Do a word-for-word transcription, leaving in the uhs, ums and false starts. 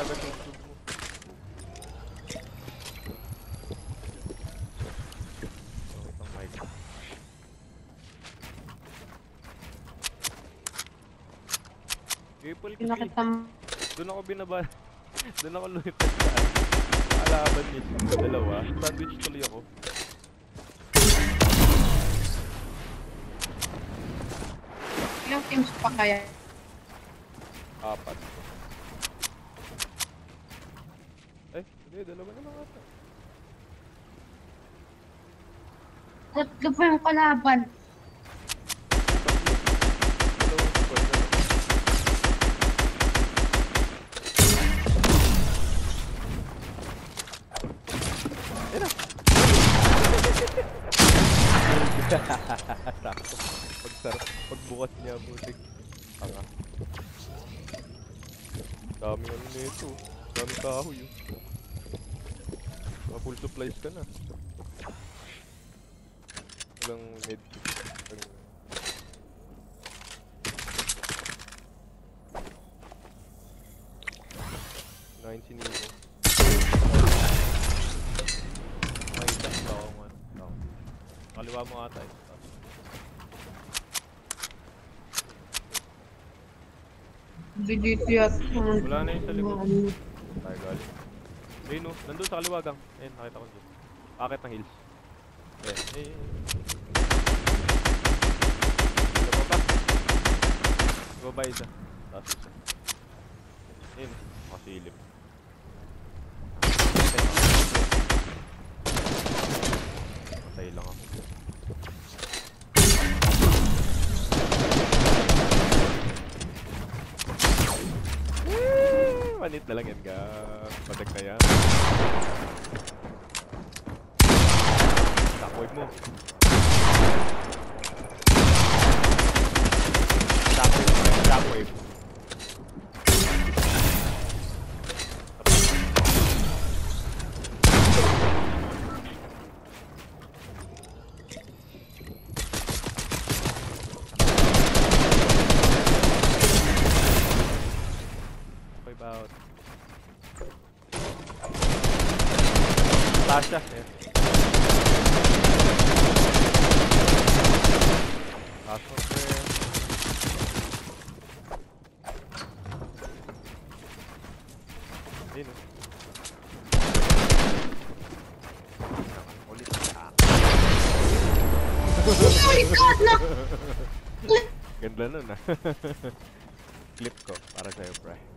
agad yung tube mo. Okay, pang mic. Triple kill. Pinakita mo. Doon ako binaba. Doon ako lumipad sa alaban niya. Dalawa. Sandwich tuloy ako. Ilang teams pa kaya? Apat. Eh, hindi. Dalawa na mga ata. Tatlo pa yung kalaban. Dalawang squad na. Sakto. Pagsarap, pagbukas niya butik. Tanga. Daming ano nito. Daming kahoy yun. Mga full supplies ka na. Walang med. nineteen euro. May isang tao nga. Kaliwa mo ata eh. Dito yata. Wala na yung sa likod. Tayo galing. Ayun no, nandun sa kaliwa gang. Ayun, nakita ko dyan. Akit ng hills. Ayun, ayun. Lumaba. Lumaba isa. Tapos isa. Ayun, makasilip. Matay lang ako. Manit na lang yan ka. Patag na yan. Shockwave mo. Shockwave mo. Shockwave. About Tasha, eh. Tasha, eh. Ayun, oh. Ulit ka. Oh my God! No! Ganda nun, ah. Clip ko para sa'yo, pre.